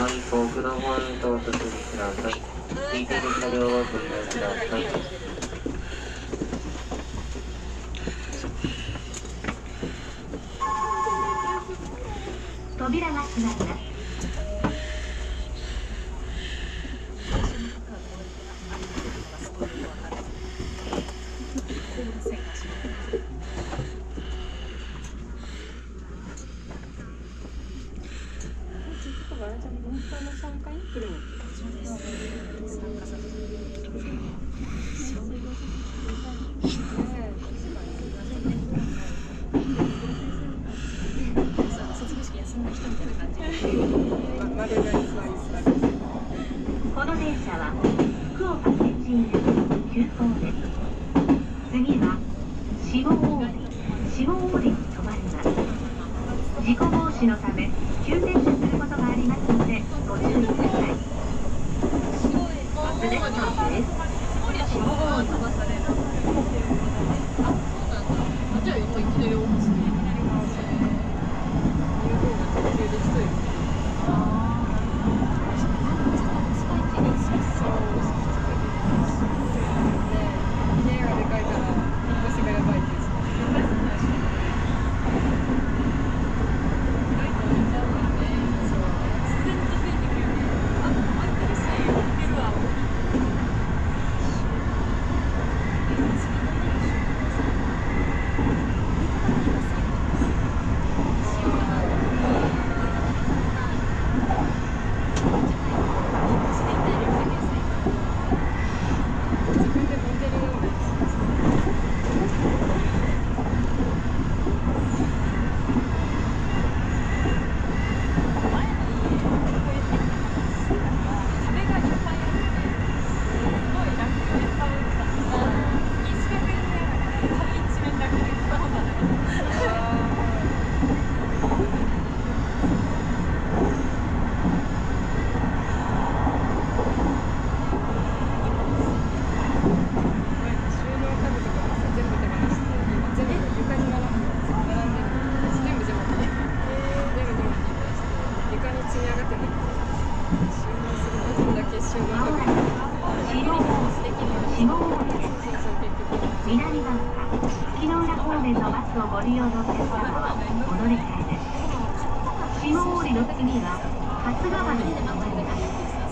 は以降、黒ポイントをお進みください。空いている車両をご利用ください。 扉が閉まります。この電車は福岡天神行き急行です。次は下大利に停まります。事故防止のため急停車することがありますのでご注意ください。バス電車です。下大利。 じゃあ今いきなり大橋に南番か月の浦方面のバスをご利用のお客様はお乗り換えです。下大利の次は春日原に停まります。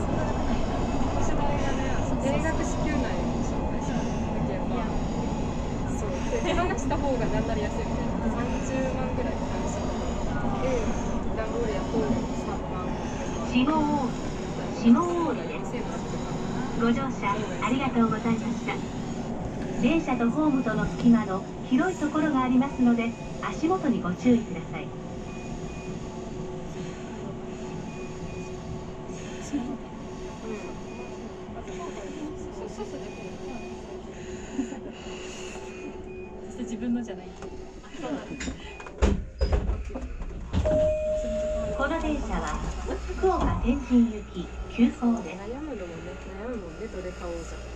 定額支給内に紹介しただけやっぱそう手放した方がなんなりやすいみたいな30万ぐらいかかるしで段ボールやポール3万下大利です。ご乗車ありがとうございました。電車とホームとの隙間の広いところがありますので足元にご注意ください。 そして自分のじゃないこの電車は福岡天神行き急行です。 悩むもんねどれ買おうじゃん。